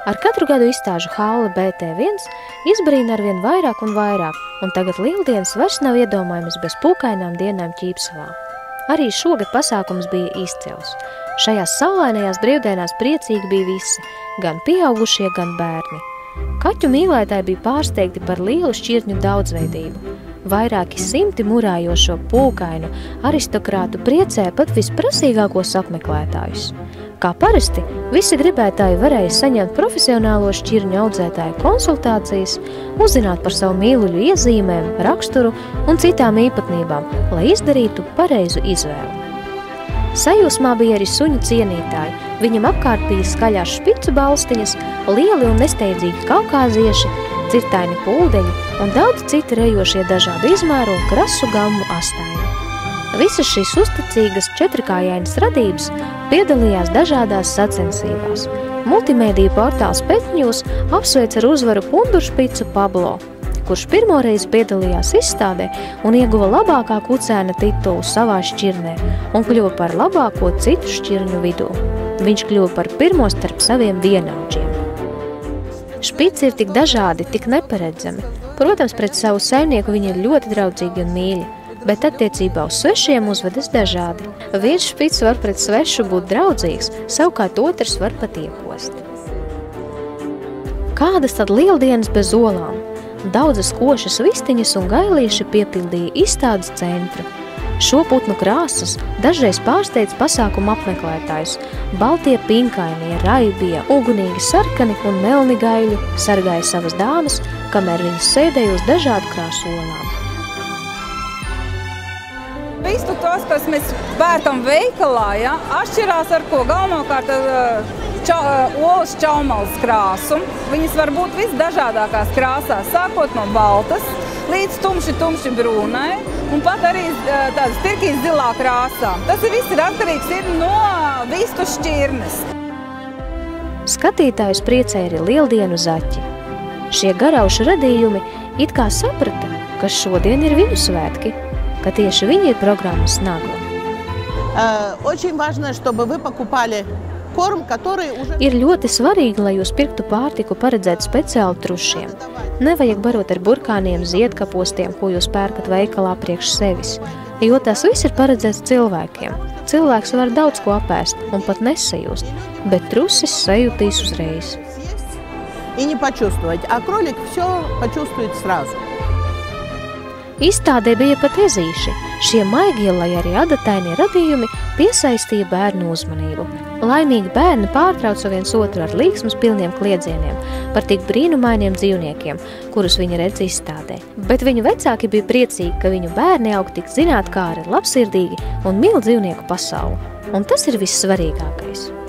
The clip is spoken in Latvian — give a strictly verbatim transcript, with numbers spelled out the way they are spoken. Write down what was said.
Ar katru gadu izstāžu halle B T viens izbrīna arvien vairāk un vairāk, un tagad lieldienas vairs nav iedomājamas bez pūkainām dienām Ķīpsavā. Arī šogad pasākums bija izcils. Šajās saulainajās brīvdienās priecīgi bija visi, gan pieaugušie, gan bērni. Kaķu mīlētāji bija pārsteigti par lielu šķirņu daudzveidību. Vairāki simti murājošo pūkainu aristokrātu priecē pat visprasīgākos apmeklētājus. Kā parasti, visi gribētāji varēja saņemt profesionālo šķirņu audzētāju konsultācijas, uzzināt par savu mīluļu iezīmēm, raksturu un citām īpatnībām, lai izdarītu pareizu izvēli. Sajūsmā bija arī suņu cienītāji. Viņam apkārt bija skaļās špicu balstiņas, lieli un nesteidzīgi kaukāzieši, cirtaini pūdeņi un daudz citi rejošie dažādu izmēru un krasu gammu astāņi. Visas šīs uzticīgas četrkājainas radības piedalījās dažādās sacensībās. Multimēdiju portāls Petņūs apsveic ar uzvaru punduršpicu Pablo, kurš pirmoreiz piedalījās izstādē un ieguva labākā kucēna titulu savā šķirnē un kļuva par labāko citu šķirņu vidū. Viņš kļuva par pirmo starp saviem vienaudžiem. Špici ir tik dažādi, tik neparedzami. Protams, pret savu saimnieku viņi ir ļoti draudzīgi un mīļi, bet attiecībā uz svešiem uzvedas dažādi. Viens špics var pret svešu būt draudzīgs, savukārt otrs var pat iekost. Kādas tad lieldienas bez olām? Daudzas košas vistiņas un gailīši piepildīja izstādes centru. Šo putnu krāsas dažreiz pārsteidz pasākumu apmeklētājus. Baltie pinkainie, raibie, ugunīgi sarkani un melni gaļi sargāja savas dāmas, kamēr viņas sēdēja uz dažādu krāsu olām. Visu tos, kas mēs pērkam veikalā, ja, atšķirās ar ko galvenokārt ča, olas čaumalas krāsu. Viņas var būt visdažādākās krāsās, sākot no baltas līdz tumši, tumši brūnai un pat arī tādas tirkīs zilā krāsā. Tas ir viss ir atkarīgs ir no vistu šķirnes. Skatītājus priecē arī lieldienu zaķi. Šie garaušu radījumi it kā saprata, ka šodien ir viņu svētki, ka tieši viņi ir programmas nagla. Ir ļoti svarīgi, lai jūs pirktu pārtiku paredzētu speciāli trušiem. Nevajag barot ar burkāniem, ziedkapostiem, ko jūs pērkat veikalā priekš sevis, jo tas viss ir paredzēts cilvēkiem. Cilvēks var daudz ko apēst un pat nesajust, bet trusis sajūtīs uzreiz. Izstādē bija pat ezīši. Šie maigie, lai arī adatainie radījumi piesaistīja bērnu uzmanību. Laimīgi bērni pārtrauca viens otru ar līksmas pilniem kliedzieniem par tik brīnumainiem dzīvniekiem, kurus viņi redz izstādē. Bet viņu vecāki bija priecīgi, ka viņu bērni aug tik zinātkāri, labsirdīgi un mīl dzīvnieku pasauli. Un tas ir vissvarīgākais.